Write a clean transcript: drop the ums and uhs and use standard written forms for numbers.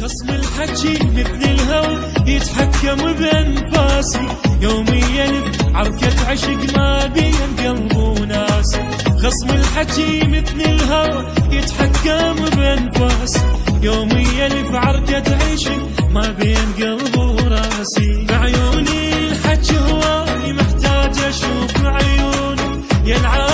خصم الحكي مثل الهوى يتحكم بأنفاسي، يوميا عركة عشق ما بين قلب وناس. خصم الحكي مثل الهوى يتحكم بأنفاسي، يوميا في عركة عشق ما بين قلب وراسي. بعيوني الحكي هواي محتاج اشوف عيوني يا العالم